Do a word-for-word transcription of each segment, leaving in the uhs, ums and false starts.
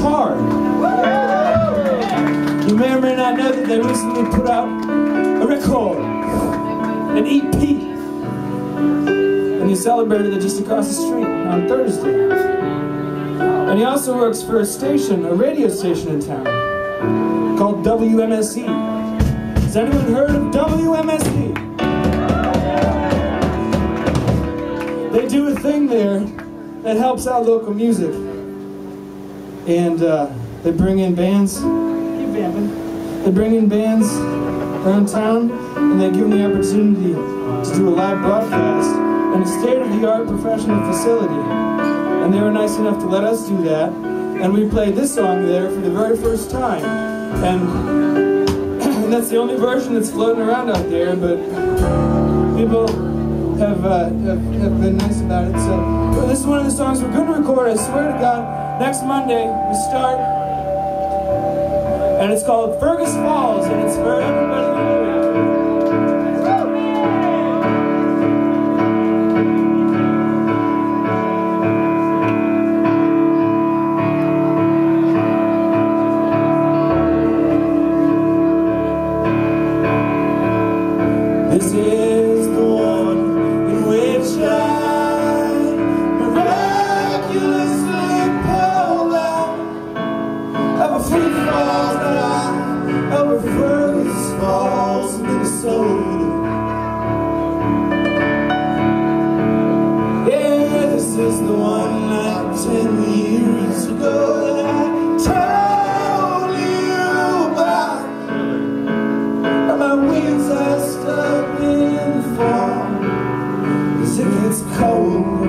guitar. You may or may not know that they recently put out a record, an E P, and he celebrated it just across the street on Thursday. And he also works for a station, a radio station in town, called W M S E. Has anyone heard of W M S E? They do a thing there that helps out local music. And uh, they bring in bands, keep vamping. They bring in bands around town, and they give them the opportunity to do a live broadcast in a state-of-the-art professional facility. And they were nice enough to let us do that. And we played this song there for the very first time. And, and that's the only version that's floating around out there, but people have, uh, have, have been nice about it. So well, this is one of the songs we're going to record, I swear to God. Next Monday, we start. And it's called Fergus Falls, and it's for everybody who This is the one in which I miraculously pulled out of a free fall down over Fergus Falls, Minnesota. Yeah, this is the one like ten years ago that I told you about. And my wings are stuck in the fall as it gets cold.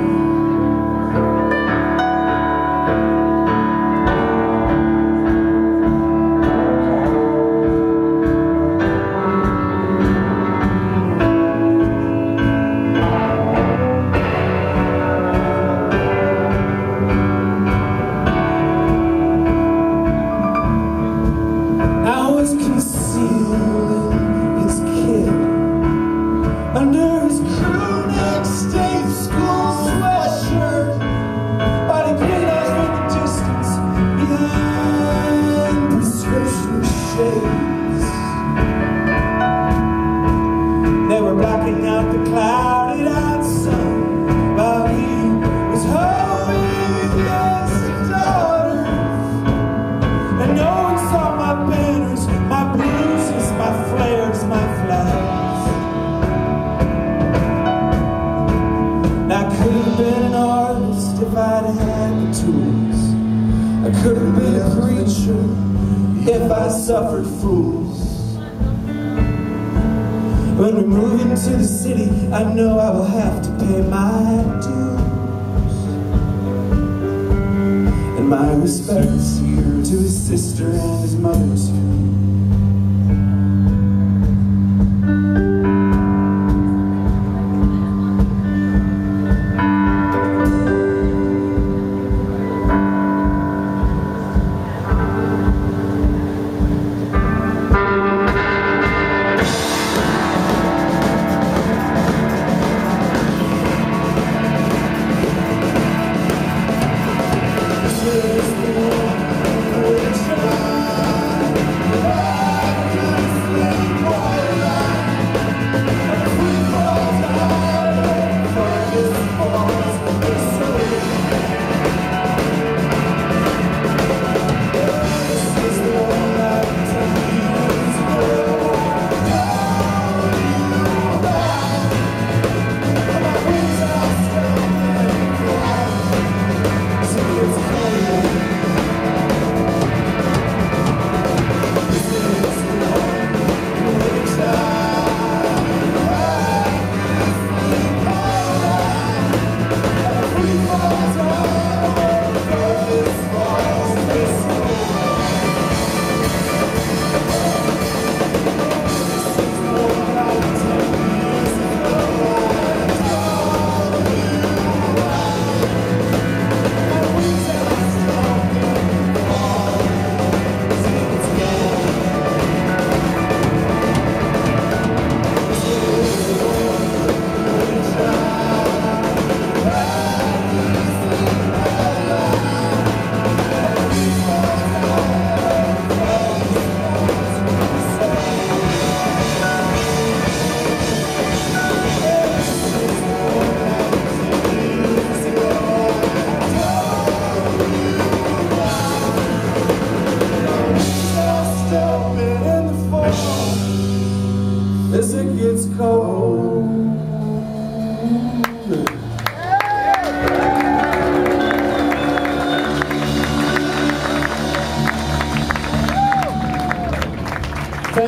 I was concealed in his kit under his crew neck state school sweatshirt, by the green eyes in the distance behind prescription shades. They were blocking out the clouded out sun while he was holding his daughters, and no one saw my banners, my bruises, my flares, my flags. I could have been an artist if I'd had the tools. I could have been a preacher if I suffered fools. When we move into the city, I know I will have to pay my dues. And my respects to his sister and his mother too. This is the one which I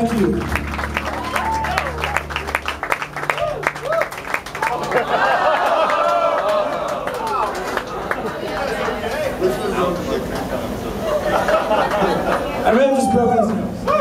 Thank you. I may have just broken his nose.